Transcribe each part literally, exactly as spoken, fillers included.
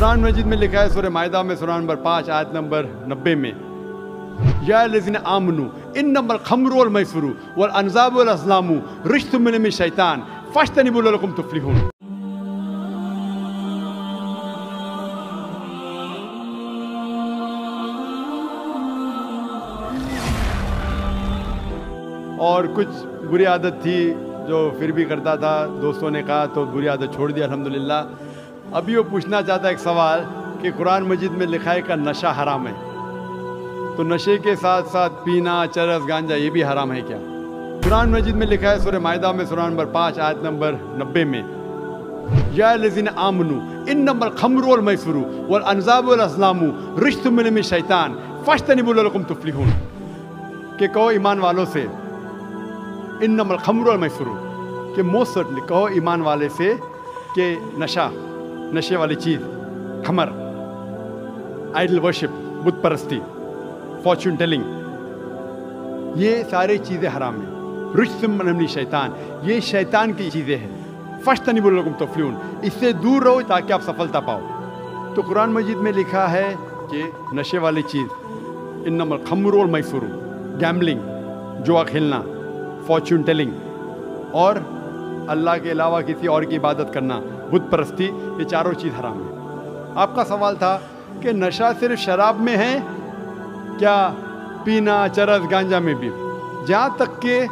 قرآن مجید میں لکھا ہے سورہ مائدہ میں سورہ نمبر پانچ آیت نمبر نبے میں، یا الذین آمنوا انما الخمر والمیسر والانصاب والازلام رجس من عمل الشیطان فاجتنبوه لعلکم تفلحون۔ اور کچھ بری عادت تھی جو پھر بھی کرتا تھا، دوستوں نے کہا تو بری عادت چھوڑ دی الحمدللہ۔ ابھی وہ پوچھنا چاہتا ہے ایک سوال کہ قرآن مجید میں لکھا ہے کہ نشہ حرام ہے، تو نشے کے ساتھ ساتھ پینا، چرس، گانجا یہ بھی حرام ہے کیا؟ قرآن مجید میں لکھا ہے سورہ مائدہ میں سورہ نمبر پانچ آیت نمبر نبے میں، یا الذین آمنوا انما الخمر والمیسر والانصاب والازلام رجس من عمل الشیطان فاجتنبوه لعلکم تفلحون، کہ کہو ایمان والوں سے انما الخمر والمیسر، کہ موسٹ سرٹنلی کہو ایمان والے سے کہ نشہ، نشے والی چیز، خمر، آئیڈل ورشپ، بت پرستی، فارچون ٹیلنگ، یہ ساری چیزیں حرام ہیں۔ رجس من عمل الشیطان، یہ شیطان کی چیزیں ہیں۔ فاجتنبوه لعلکم تفلحون، اس سے دور رہو تاکہ آپ سفلتا پاؤ۔ تو قرآن مجید میں لکھا ہے کہ نشے والی چیز انما الخمر والمیسر، گیمبلنگ، جوا کھیلنا، فارچون ٹیلنگ، اور اللہ کے علاوہ کسی اور کی عبادت کرنا، بت پرستی، یہ چاروں چیز حرام ہے۔ آپ کا سوال تھا کہ نشہ صرف شراب میں ہے کیا پینا، چرس، گانجا میں بھی؟ جہاں تک کہ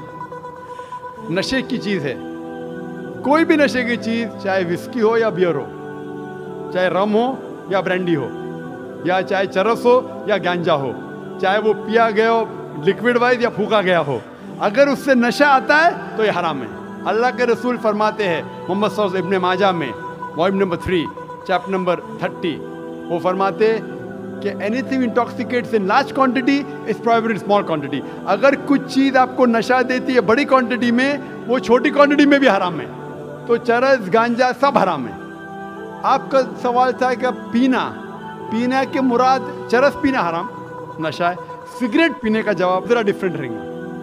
نشے کی چیز ہے، کوئی بھی نشے کی چیز، چاہے وسکی ہو یا بیئر ہو، چاہے رم ہو یا برینڈی ہو، یا چاہے چرس ہو یا گانجا ہو، چاہے وہ پیا گیا ہو لکوڈ وائز یا پھونکا گیا ہو، اگر اس سے نشہ آتا ہے تو یہ حرام ہے۔ اللہ کے رسول فرماتے ہیں محمد صلی اللہ علیہ وسلم ابن ماجہ میں volume number three chapter number thirty, وہ فرماتے کہ anything intoxicates in large quantity is prohibited in small quantity, اگر کچھ چیز آپ کو نشہ دیتی ہے بڑی کوانٹٹی میں، وہ چھوٹی کوانٹٹی میں بھی حرام ہے۔ تو چرس، گانجا سب حرام ہے۔ آپ کا سوال تھا کہ پینا، پینا کے مراد چرس پینا حرام، نشہ ہے۔ سگریٹ پینے کا جواب ذرا ڈفرینٹ رہیں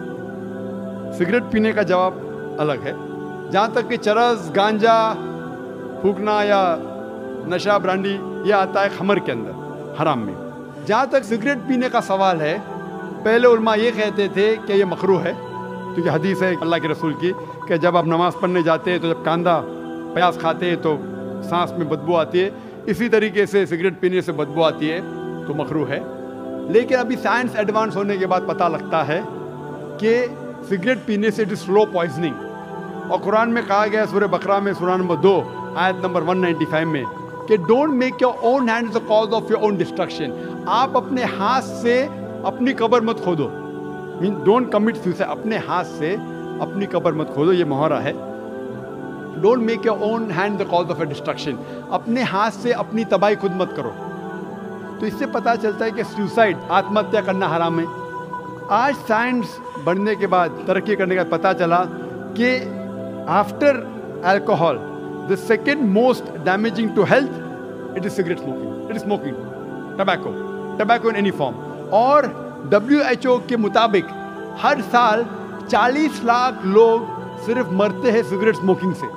گا، سگریٹ پینے کا جواب الگ ہے۔ جہاں تک کہ چرس، گانجا پھونکنا یا نشہ، برانڈی، یہ آتا ہے خمر کے اندر، حرام میں۔ جہاں تک سگریٹ پینے کا سوال ہے، پہلے علماء یہ کہتے تھے کہ یہ مکروہ ہے، کیونکہ حدیث ہے اللہ کے رسول کی کہ جب آپ نماز پڑھنے جاتے ہیں تو جب کاندھا پیاز کھاتے ہیں تو سانس میں بدبو آتی ہے، اسی طریقے سے سگریٹ پینے سے بدبو آتی ہے تو مکروہ ہے۔ لیکن ابھی سائنس ایڈوانس ہونے کے بعد پتہ لگتا ہے کہ سگریٹ پینے سے اٹ از سلو پوائزننگ، اور قرآن میں کہا گیا ہے سورہ بقرہ میں سورہ نمبر دو آیت نمبر ایک سو پچانوے میں کہ don't make your own hand the cause of your own destruction, آپ اپنے ہاتھ سے اپنی قبر مت کھودو، مین ڈونٹ کمٹ سوسائڈ، اپنے ہاتھ سے اپنی قبر مت کھودو، یہ محرہ ہے۔ Don't make your own hand the cause of your destruction, اپنے ہاتھ سے اپنی تباہی خود مت کرو۔ تو اس سے پتہ چلتا ہے کہ سوسائڈ، آتم ہتیا کرنا حرام ہے۔ آج سائنس بڑھنے کے بعد، ترقی کرنے کے بعد پتہ چلا کہ after alcohol the second most damaging to health it is cigarette smoking, it is smoking, tobacco, tobacco in any form۔ اور ڈبلیو ایچ او کے مطابق ہر سال چالیس لاکھ لوگ صرف مرتے ہیں سگریٹ سموکنگ سے،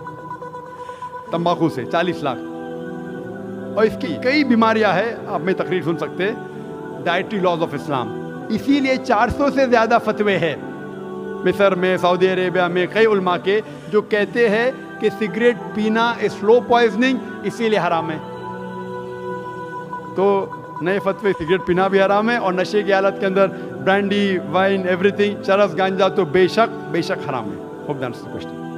تمباکو سے، چالیس لاکھ۔ اور اس کی کئی بیماریاں ہیں، آپ میں تقریر سن سکتے ہیں، ڈائٹری لاز آف اسلام، اسی لیے چار سو سے زیادہ فتوے ہیں مصر میں، سعودی عربیہ میں، کئی علماء کے جو کہتے ہیں کہ سگریٹ پینا سلو پوائزننگ، اسی لیے حرام ہے۔ تو نئے فتوے، سگریٹ پینا بھی حرام ہے، اور نشے کی حالت کے اندر برانڈی، وائن، ایوری تھنگ، چرس، گانجا تو بے شک بے شک حرام ہے۔ Hope that's the question.